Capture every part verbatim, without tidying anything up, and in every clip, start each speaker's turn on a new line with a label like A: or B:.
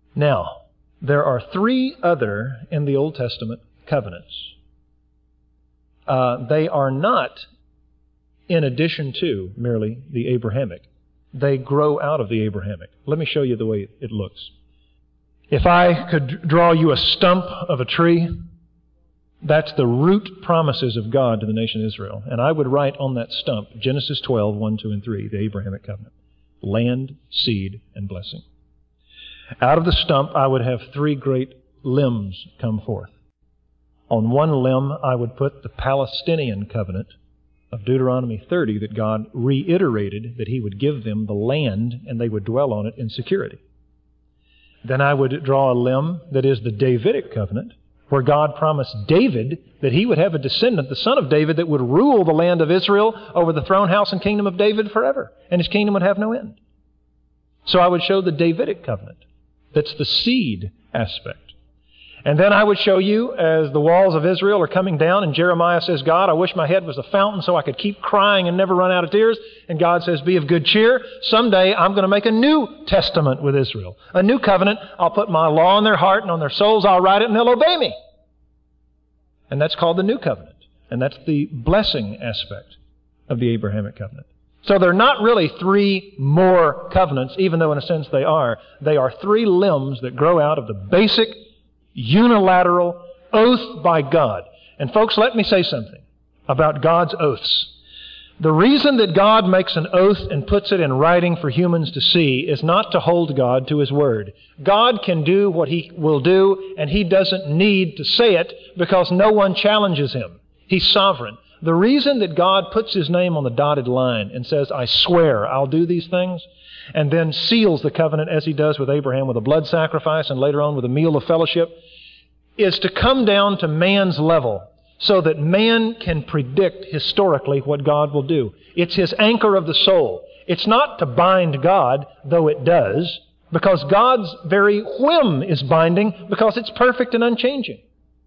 A: Now, there are three other in the Old Testament covenants. Uh, they are not in addition to merely the Abrahamic. They grow out of the Abrahamic. Let me show you the way it looks. If I could draw you a stump of a tree, that's the root promises of God to the nation of Israel. And I would write on that stump Genesis twelve, one, two, and three, the Abrahamic covenant. Land, seed, and blessing. Out of the stump, I would have three great limbs come forth. On one limb, I would put the Palestinian covenant of Deuteronomy thirty, that God reiterated that He would give them the land and they would dwell on it in security. Then I would draw a limb that is the Davidic covenant, where God promised David that he would have a descendant, the son of David, that would rule the land of Israel over the throne house and kingdom of David forever, and his kingdom would have no end. So I would show the Davidic covenant. That's the seed aspect. And then I would show you, as the walls of Israel are coming down, and Jeremiah says, God, I wish my head was a fountain so I could keep crying and never run out of tears. And God says, be of good cheer. Someday I'm going to make a new testament with Israel. A new covenant. I'll put my law in their heart, and on their souls I'll write it, and they'll obey me. And that's called the new covenant. And that's the blessing aspect of the Abrahamic covenant. So they're not really three more covenants, even though in a sense they are. They are three limbs that grow out of the basic unilateral oath by God. And folks, let me say something about God's oaths. The reason that God makes an oath and puts it in writing for humans to see is not to hold God to His word. God can do what He will do, and He doesn't need to say it because no one challenges Him. He's sovereign. The reason that God puts His name on the dotted line and says, I swear I'll do these things, and then seals the covenant as He does with Abraham with a blood sacrifice and later on with a meal of fellowship, is to come down to man's level so that man can predict historically what God will do. It's His anchor of the soul. It's not to bind God, though it does, because God's very whim is binding because it's perfect and unchanging.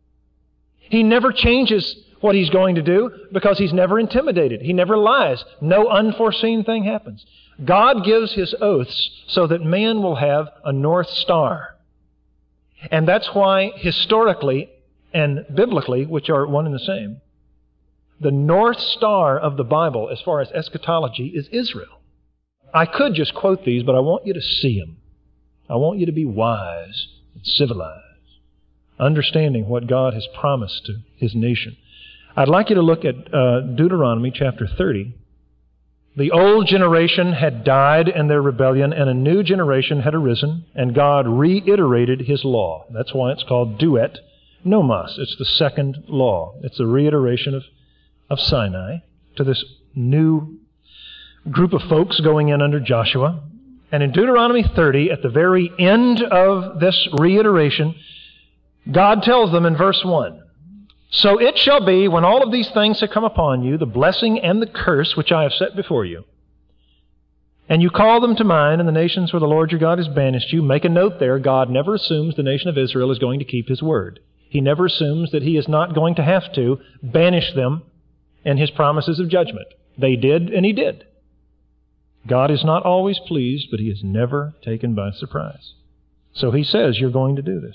A: He never changes what He's going to do because He's never intimidated. He never lies. No unforeseen thing happens. God gives His oaths so that man will have a North Star. And that's why historically and biblically, which are one and the same, the North Star of the Bible as far as eschatology is Israel. I could just quote these, but I want you to see them. I want you to be wise and civilized, understanding what God has promised to His nation. I'd like you to look at uh, Deuteronomy chapter thirty. The old generation had died in their rebellion, and a new generation had arisen, and God reiterated His law. That's why it's called Duet Nomos. It's the second law. It's a reiteration of, of Sinai to this new group of folks going in under Joshua. And in Deuteronomy thirty, at the very end of this reiteration, God tells them in verse one, so it shall be, when all of these things have come upon you, the blessing and the curse which I have set before you, and you call them to mind in the nations where the Lord your God has banished you, make a note there, God never assumes the nation of Israel is going to keep His word. He never assumes that He is not going to have to banish them in His promises of judgment. They did, and He did. God is not always pleased, but He is never taken by surprise. So He says, you're going to do this.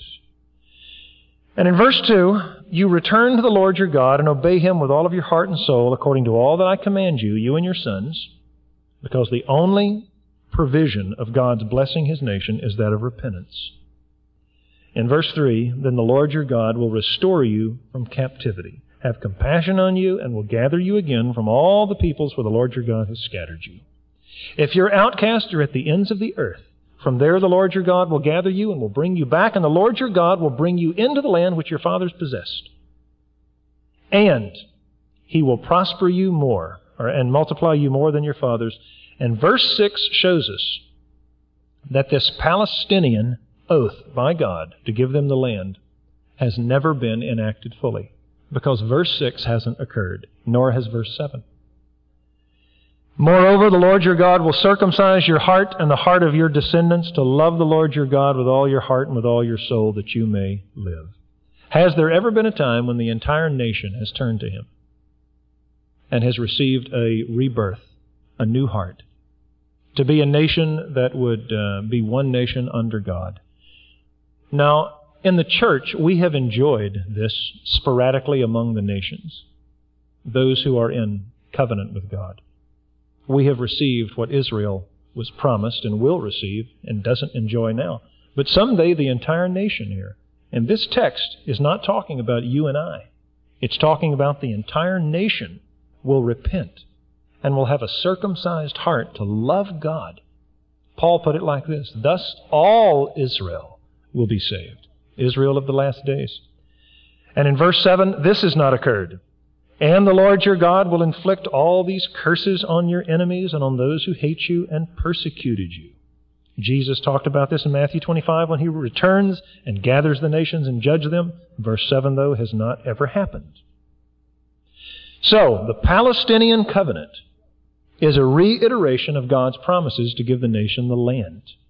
A: And in verse two, you return to the Lord your God and obey Him with all of your heart and soul according to all that I command you, you and your sons, because the only provision of God's blessing His nation is that of repentance. In verse three, then the Lord your God will restore you from captivity, have compassion on you, and will gather you again from all the peoples where the Lord your God has scattered you. If you're outcast, you're at the ends of the earth. From there the Lord your God will gather you and will bring you back, and the Lord your God will bring you into the land which your fathers possessed. And He will prosper you more, or, and multiply you more than your fathers. And verse six shows us that this Palestinian oath by God to give them the land has never been enacted fully, because verse six hasn't occurred, nor has verse seven. Moreover, the Lord your God will circumcise your heart and the heart of your descendants to love the Lord your God with all your heart and with all your soul, that you may live. Has there ever been a time when the entire nation has turned to Him and has received a rebirth, a new heart, to be a nation that would uh, be one nation under God? Now, in the church, we have enjoyed this sporadically among the nations, those who are in covenant with God. We have received what Israel was promised and will receive and doesn't enjoy now. But someday the entire nation here. And this text is not talking about you and I. It's talking about the entire nation will repent and will have a circumcised heart to love God. Paul put it like this: thus all Israel will be saved. Israel of the last days. And in verse seven, this has not occurred. And the Lord your God will inflict all these curses on your enemies and on those who hate you and persecuted you. Jesus talked about this in Matthew twenty-five when he returns and gathers the nations and judges them. Verse seven, though, has not ever happened. So, the Palestinian covenant is a reiteration of God's promises to give the nation the land.